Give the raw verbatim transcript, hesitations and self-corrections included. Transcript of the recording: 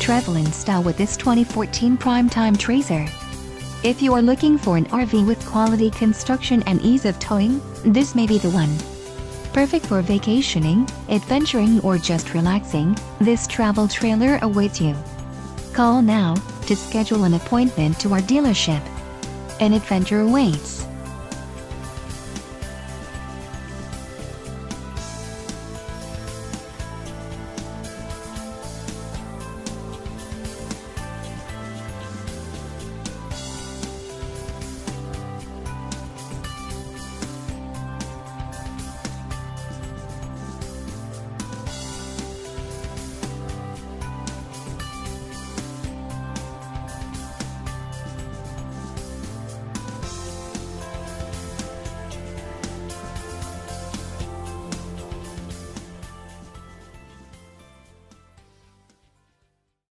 travel in style with this twenty fourteen Primetime TRACER. If you are looking for an R V with quality construction and ease of towing, this may be the one. Perfect for vacationing, adventuring or just relaxing, this travel trailer awaits you. Call now to schedule an appointment to our dealership. An adventure awaits.